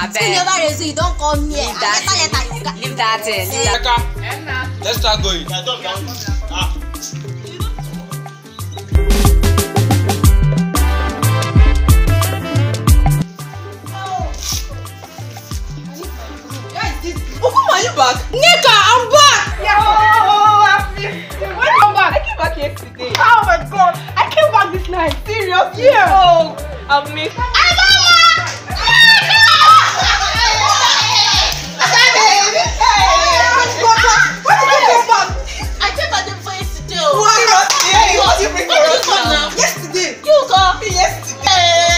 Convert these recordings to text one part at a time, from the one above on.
You never raise you don't come here. Leave that in. Let's start going. Are you back? Nika, I'm back! When I'm back? I came back yesterday. Oh my god! I came back this night. Serious? Yeah. Oh, I've missed. Yesterday. You go. Yesterday.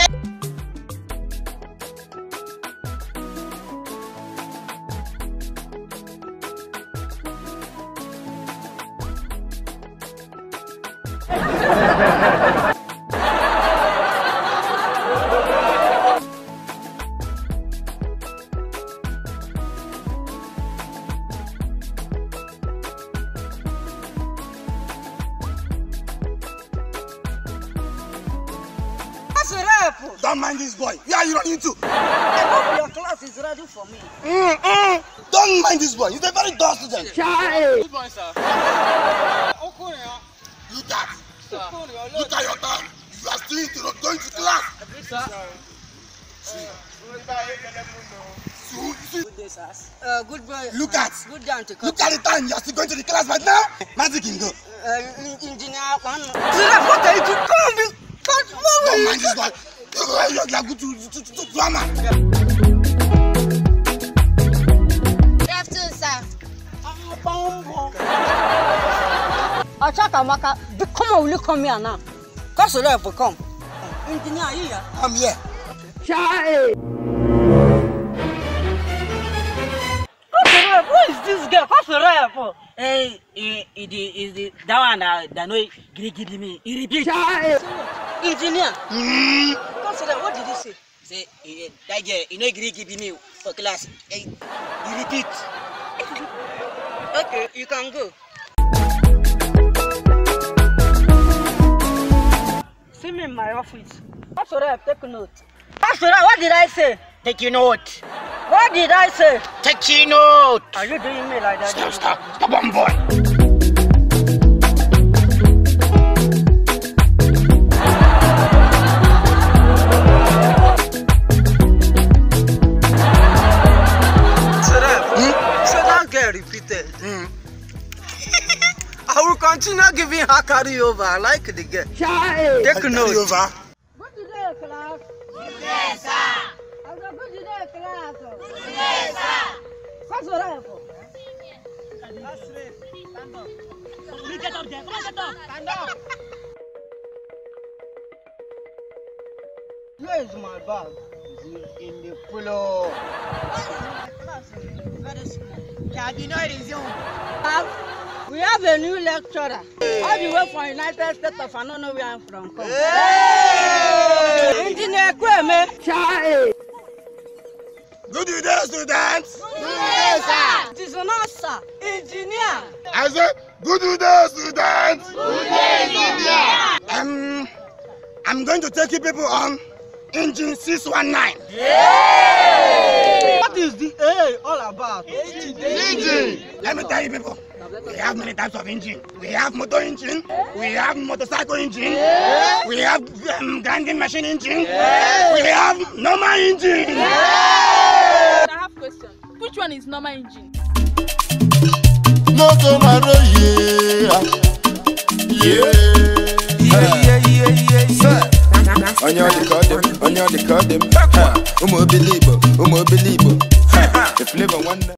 Don't mind this boy. Where are you running to? I hope your class is ready for me. Don't mind this boy. He's a very dull student. Good boy, sir. Look at your tongue. You are still going to class. Good day, sir. Good boy. Look at the time. You are still going to the class right now. Magic can go. Engineer, Don't mind this boy. You are good to drama. Good afternoon, sir. Achakamaka, come on, will you come here now? Cause you have to come. Engineer, here. I'm here. Who is this girl? What's the rap for? Hey, is the that one that no give me. He repeat. Engineer. Consider, what did he say? Say that girl, you know, give me for class. Hey, he repeat. Okay, you can go. See me in my office. What's the rap? Take note. What's the rap? What did I say? Take your note. What did I say? Take your note. Are you doing me like that? Stop, one boy. So that girl repeated. I will continue giving her carryover. I like the girl. Take note. Over. What did I class? Yes, sir. I said, what did I class? Yes, sir. What's the rap for? Stand up. Get up there. Come on, get up. Stand up. Where is my bag? In the pillow. Very small. Yeah, you know it is you. We have a new lecturer. All the way from United States of I don't know where I'm from. Engineer Kweme. Good day, students. Good day, sir. It is an answer. Engineer. I said, good day, students. Good day, engineer. I'm going to take you people on engine 619. What is the A all about? Engine. Let me tell you people, we have many types of engine. We have motor engine, we have motorcycle engine, we have grinding machine engine, we have normal engine. I have a question. Which one is normal engine? No tomorrow, yeah. On your the card them. Umo believe. The flavor one.